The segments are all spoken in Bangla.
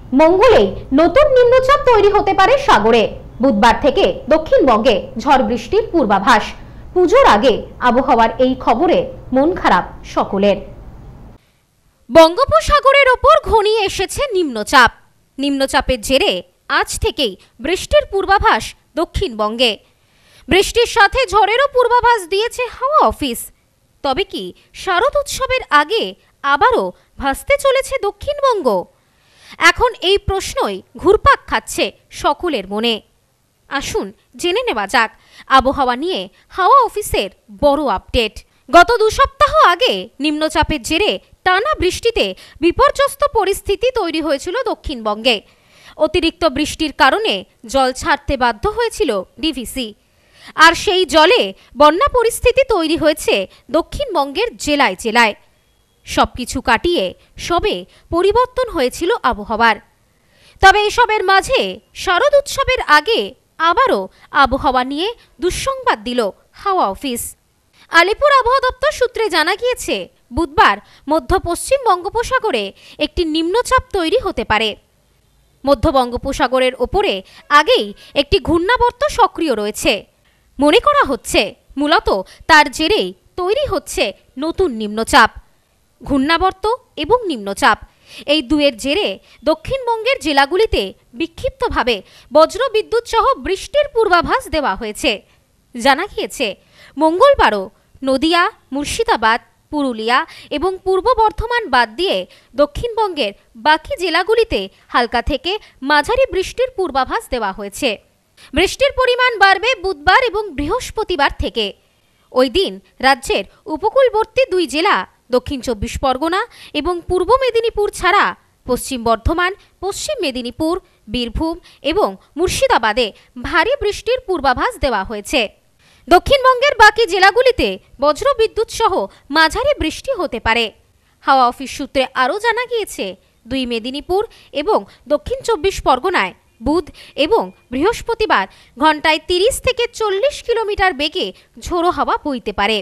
মঙ্গলেই নতুন নিম্নচাপ তৈরি হতে পারে সাগরে। বুধবার থেকে দক্ষিণবঙ্গে ঝড় বৃষ্টির পূর্বাভাস। পুজোর আগে আবহাওয়ার এই খবরে মন খারাপ সকলের। বঙ্গোপসাগরের ওপর ঘনিয়ে এসেছে নিম্নচাপ। নিম্নচাপের জেরে আজ থেকেই বৃষ্টির পূর্বাভাস দক্ষিণবঙ্গে। বৃষ্টির সাথে ঝড়েরও পূর্বাভাস দিয়েছে হাওয়া অফিস। তবে কি শারদ উৎসবের আগে আবারও ভাসতে চলেছে দক্ষিণবঙ্গ? এখন এই প্রশ্নই ঘুরপাক খাচ্ছে সকলের মনে। আসুন জেনে নেওয়া যাক আবহাওয়া নিয়ে হাওয়া অফিসের বড় আপডেট। গত 2 সপ্তাহ আগে নিম্নচাপের জেরে টানা বৃষ্টিতে বিপর্যস্ত পরিস্থিতি তৈরি হয়েছিল দক্ষিণবঙ্গে। অতিরিক্ত বৃষ্টির কারণে জল ছাড়তে বাধ্য হয়েছিল ডিভিসি। আর সেই জলে বন্যা পরিস্থিতি তৈরি হয়েছে দক্ষিণবঙ্গের জেলায় জেলায়। সবকিছু কাটিয়ে সবে পরিবর্তন হয়েছিল আবহাওয়ার। তবে এসবের মাঝে শারদ উৎসবের আগে আবারও আবহাওয়া নিয়ে দুঃসংবাদ দিল হাওয়া অফিস। আলিপুর আবহাওয়া দপ্তর সূত্রে জানা গিয়েছে, বুধবার মধ্য পশ্চিম বঙ্গোপসাগরে একটি নিম্নচাপ তৈরি হতে পারে। মধ্য বঙ্গোপসাগরের ওপরে আগেই একটি ঘূর্ণাবর্ত সক্রিয় রয়েছে। মনে করা হচ্ছে মূলত তার জেরেই তৈরি হচ্ছে নতুন নিম্নচাপ। ঘূর্ণাবর্ত এবং নিম্নচাপ এই দুয়ের জেরে দক্ষিণবঙ্গের জেলাগুলিতে বিক্ষিপ্তভাবে বজ্রবিদ্যুৎ সহ বৃষ্টির পূর্বাভাস দেওয়া হয়েছে। জানা গিয়েছে, মঙ্গলবারও নদিয়া, মুর্শিদাবাদ, পুরুলিয়া এবং পূর্ব বর্ধমান বাদ দিয়ে দক্ষিণবঙ্গের বাকি জেলাগুলিতে হালকা থেকে মাঝারি বৃষ্টির পূর্বাভাস দেওয়া হয়েছে। বৃষ্টির পরিমাণ বাড়বে বুধবার এবং বৃহস্পতিবার থেকে। ওই দিন রাজ্যের উপকূলবর্তী 2 জেলা দক্ষিণ 24 পরগনা এবং পূর্ব মেদিনীপুর ছাড়া পশ্চিম বর্ধমান, পশ্চিম মেদিনীপুর, বীরভূম এবং মুর্শিদাবাদে ভারী বৃষ্টির পূর্বাভাস দেওয়া হয়েছে। দক্ষিণবঙ্গের বাকি জেলাগুলিতে বজ্রবিদ্যুৎ সহ মাঝারি বৃষ্টি হতে পারে। হাওয়া অফিস সূত্রে আরও জানা গিয়েছে, 2 মেদিনীপুর এবং দক্ষিণ 24 পরগনায় বুধ এবং বৃহস্পতিবার ঘন্টায় 30 থেকে 40 কিলোমিটার বেগে ঝোড়ো হাওয়া বইতে পারে।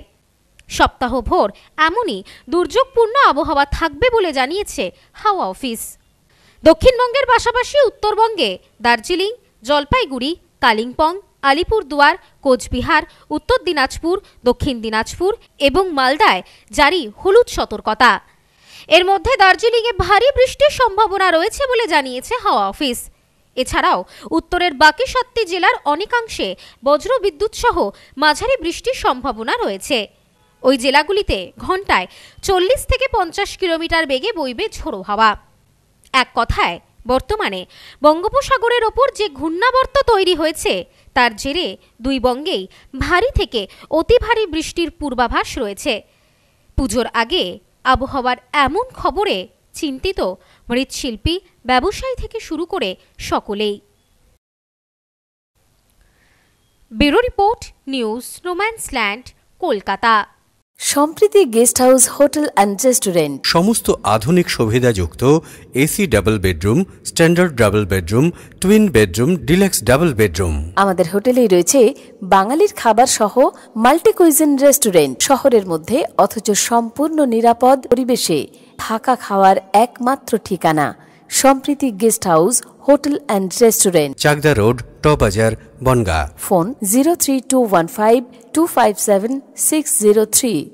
সপ্তাহভর এমনই দুর্যোগপূর্ণ আবহাওয়া থাকবে বলে জানিয়েছে হাওয়া অফিস। দক্ষিণবঙ্গের পাশাপাশি উত্তরবঙ্গে দার্জিলিং, জলপাইগুড়ি, কালিম্পং, আলিপুরদুয়ার, কোচবিহার, উত্তর দিনাজপুর, দক্ষিণ দিনাজপুর এবং মালদায় জারি হলুদ সতর্কতা। এর মধ্যে দার্জিলিংয়ে ভারী বৃষ্টির সম্ভাবনা রয়েছে বলে জানিয়েছে হাওয়া অফিস। এছাড়াও উত্তরের বাকি 7টি জেলার অনেকাংশে বজ্রবিদ্যুৎ সহ মাঝারি বৃষ্টির সম্ভাবনা রয়েছে। ওই জেলাগুলিতে ঘন্টায় 40 থেকে 50 কিলোমিটার বেগে বইবে ঝোড়ো হাওয়া। এক কথায় বর্তমানে বঙ্গোপসাগরের ওপর যে ঘূর্ণাবর্ত তৈরি হয়েছে তার জেরে 2 বঙ্গেই ভারী থেকে অতি ভারী বৃষ্টির পূর্বাভাস রয়েছে। পুজোর আগে আবহাওয়ার এমন খবরে চিন্তিত মৃৎশিল্পী, ব্যবসায়ী থেকে শুরু করে সকলেই। Bureau report, news no man's land, Kolkata. Sampriti guest house, hotel and restaurant. সমস্ত আধুনিক সুবিধাযুক্ত AC double bedroom, standard double bedroom, twin bedroom, deluxe double bedroom. আমাদের হোটেলেই রয়েছে বাঙালির খাবার সহ মাল্টি কুইজিন রেস্টুরেন্ট। শহরের মধ্যে অথচ সম্পূর্ণ নিরাপদ পরিবেশে থাকা খাওয়ার একমাত্র ঠিকানা Sampriti guest house, hotel and restaurant, Chakdah road, টবাজার, বনগাঁ। ফোন 03215257603।